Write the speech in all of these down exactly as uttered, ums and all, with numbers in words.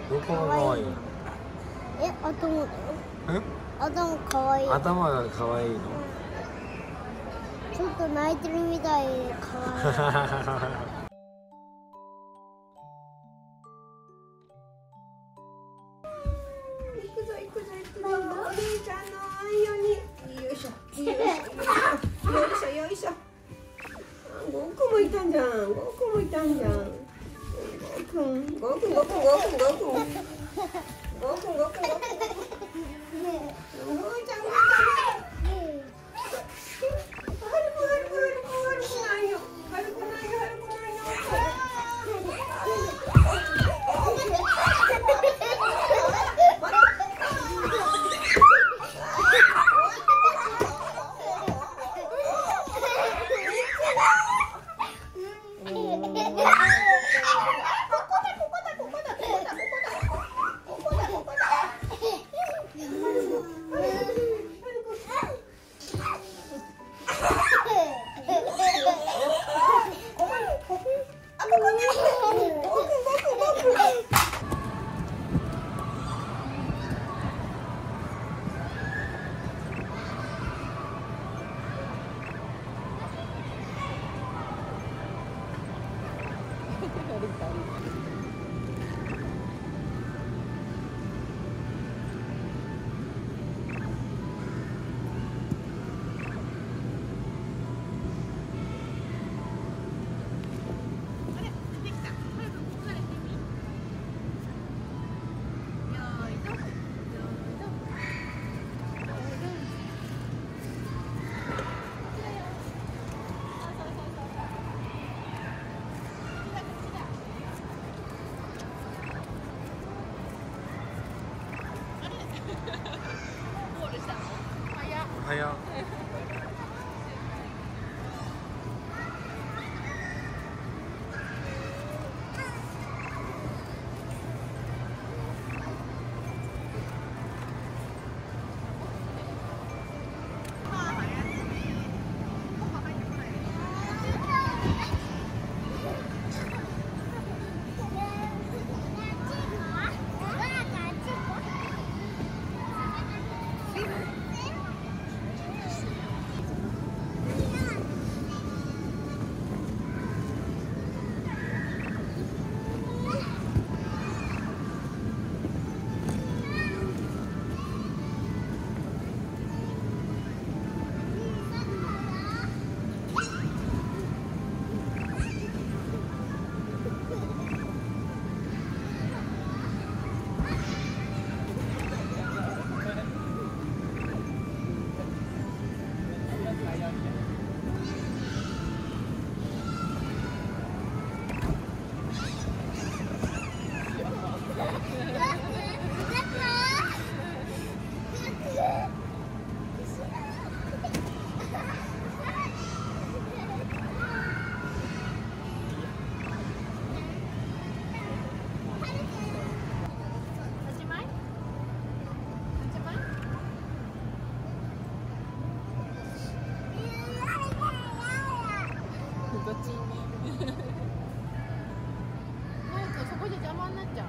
どこが可愛い？ え、頭だよ。 え？ 頭可愛い。 頭が可愛いの？ ちょっと泣いてるみたいで可愛い。 行くぞ行くぞ行くぞ。お姉ちゃんのように。よいしょ。よいしょよいしょ。ゴーくんもいたんじゃん。ゴーくんもいたんじゃん。ゴーくん、ゴーくん、ゴーくん、ゴーくん、ゴーくん。ゴーくん、ゴーくん、ゴーくん。ゴーくん、ゴーくん。ゴーちゃん、ゴーちゃん。 早っ。 どっち？なんかそこで邪魔になっちゃう。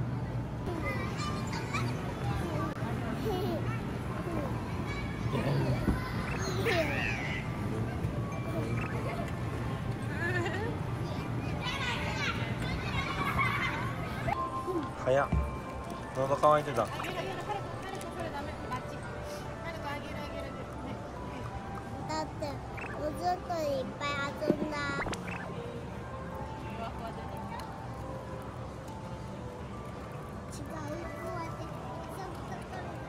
早っ。喉乾いてた。 あげるあげる、はるか、はるか、それダメ、バッチ。はるか、あげるあげる。 だっておずっといっぱい遊んだ。 ふわふわ出てきた。 違う、こうやってサクサク。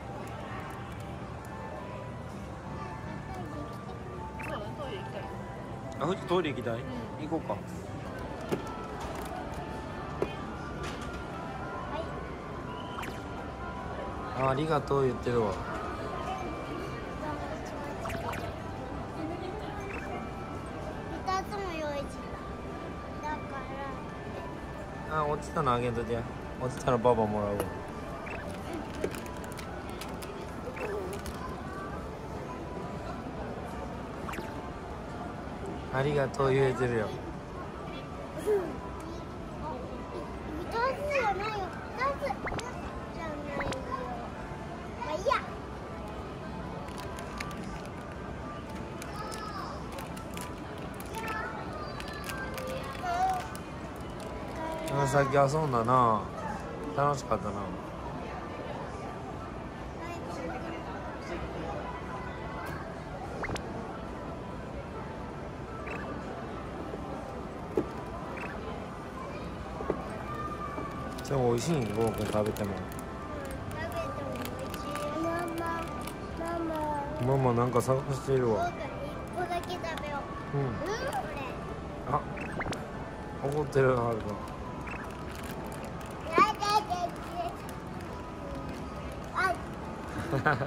そうだ、トイレ行きたい。 あ、ふじトイレ行きたい？行こうか。あ、ありがとう言ってるわ。 二つも用意しただから。 あ、落ちたのあげんといてや。落ちたらパパもらうわ。ありがとう言えてるよ。 二つじゃないよ、二つ。 うんさっき遊んだな。楽しかったな。でも美味しいん、ゴーくん食べても。 ママ、ママ。 ママなんか探しているわ。 僕一個だけ食べよう。 うん。 うん、これ。 あ、怒ってるはるか。 あ、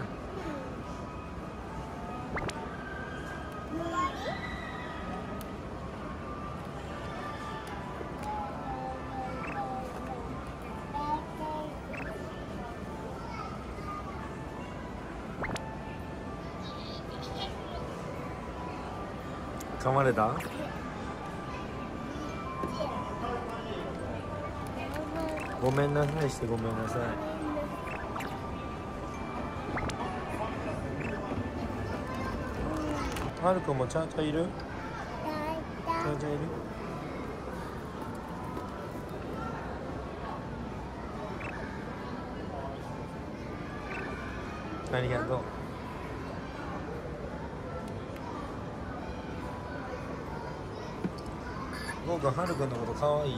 噛まれた？ごめんなさいしてごめんなさい。はるくんもちゃんちゃいる？ちゃんちゃいる？ありがとう。ゴーくん、はるくんのことかわいい？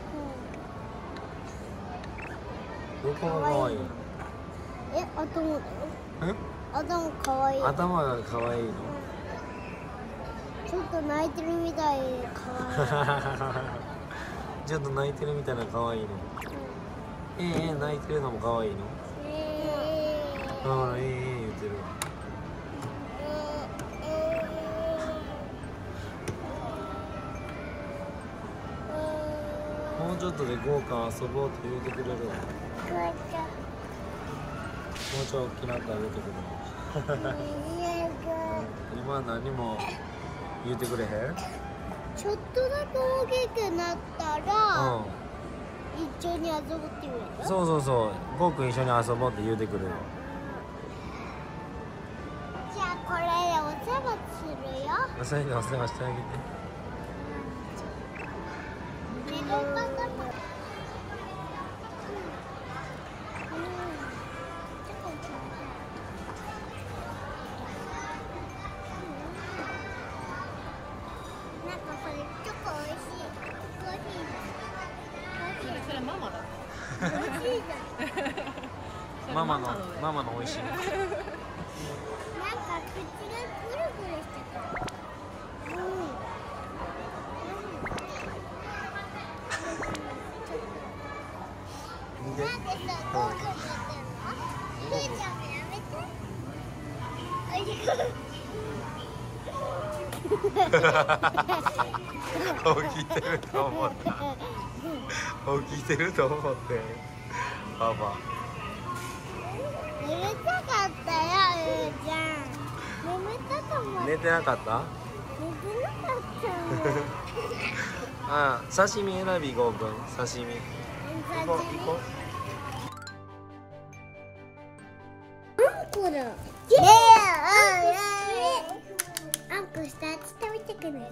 どこがかわいい？ え、頭だよ。 ん？ 頭可愛い。 頭がかわいいの？ ちょっと泣いてるみたいで可愛い。 ちょっと泣いてるみたいなかわいいの。えええ泣いてるのもかわいいの？ えーああ、ええええ言ってるわ。もうちょっとでゴーか遊ぼうって言うてくれるわ。もうちょい大きなってあげてくれる。今何も言うてくれへん？ ちょっとだけ大きくなったら、 うん。 一緒に遊ぶって言うよ。 そうそうそう、ゴーくん一緒に遊ぼうって言うてくれるわ。 じゃあこれでお世話するよ。 それでお世話してあげて。 寝るかな。なんかこれチョコ美味しい。コーヒー。 それママだ。 美味しいじゃん。 ママのママの美味しい。 なんか口がぐるぐるしてた。うん。なんでさ、どうくんやってんの？ゆうちゃんもやめて。ありがとう。 起きてると思った。起きてると思ってパパ。 眠たかったよ、ゆうちゃん。眠たかも。 寝てなかった？ 寝てなかったもん。 ああ、刺身選びゴーくん、刺身。行こう行こう。 これ。ねえ、あんこ下ち食べてくれる。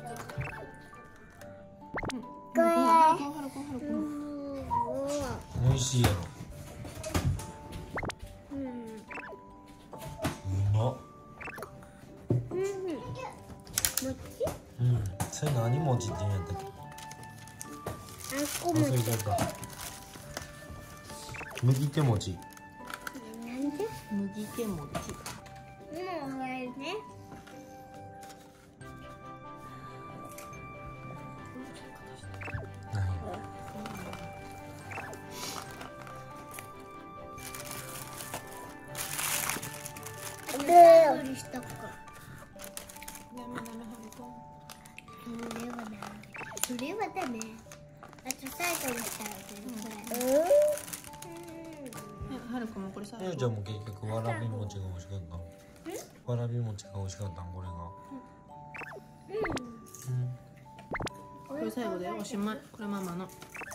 これ。 美味しいやろ。 うん。 うまっ。 うん。餅？ うん。それ何餅って言うんやったっけ？ あんこ忘れ餅。 ちゃった。麦手餅。 なんで？ 麦手餅。 もうこれね。 何？ 料理しとく。 ダメダメはるか。 それはダメ。それはダメ。あと最後にしたらこれ。 はるかもこれさ。 ゆうちゃんも結局わらび餅が美味しかった。わらび餅が美味しかったんこれが。うん。 これ最後でおしまい。これママの。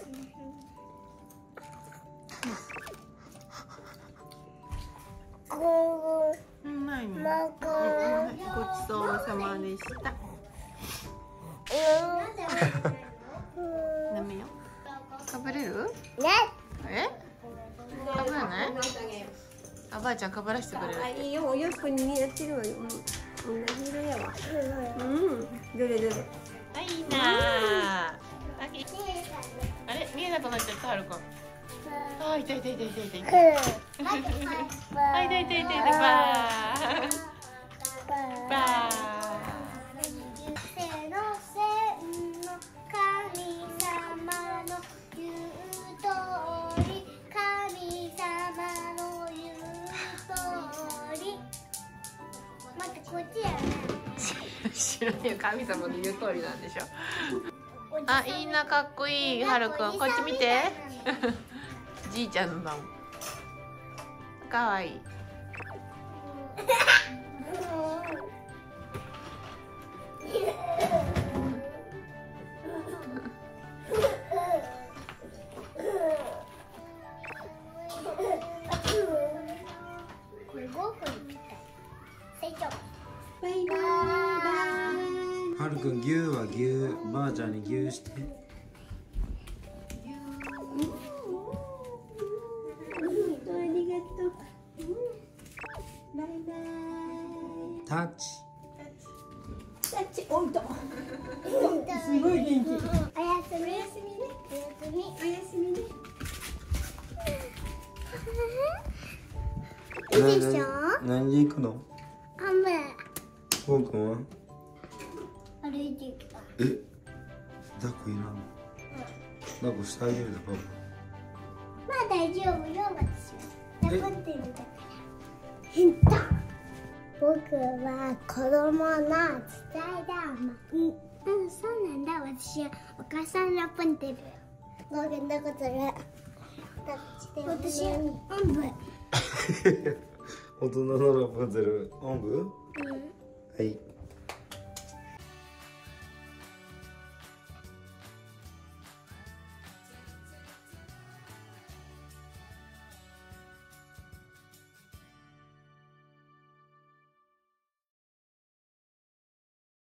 うまいね。ごちそうさまでした。ダメよ。食べぶれる？ ね。 え？かぶらない？あばあちゃんかぶらしてくれる。 あ、いいよ、お洋服に似合ってるわよ。うん、同じ色やわ。うん、どれどれ。 あ、いいな。あれ、見えなくなっちゃった、はるくん。あ、痛い痛い痛い痛い痛い。あ、痛い痛い痛い痛い。バー。バー。 せのせの神様の言う通り、神様の言う通り。待って、こっちやね。 知らんよ、神様の言う通りなんでしょ。あ、いいな、かっこいい、はるくん、こっち見て。じいちゃんのだもん。かわいい。 これごふんみたい。成長。 バイバイ。 はるくん、牛は牛、ばあちゃんに牛して。 ありがとう。バイバイ。 タッチ。 タッチ、おいと。すごい元気。 おやすみ。おやすみね。 おやすみね。 いいでしょ。 何で行くの？ 雨。 ほうくんは？ 歩いてきた。 え？抱っこいらんの？抱っこしてあげるで、パパ。 まあ大丈夫よ、私は。抱っこってるだから。変だ。僕は子供の伝えだ。うん、うん、そうなんだ。私はお母さんラプンテル。ごめんなことる。私はおんぶ。 大人のラプンツェル、おんぶ？ うん。 はい。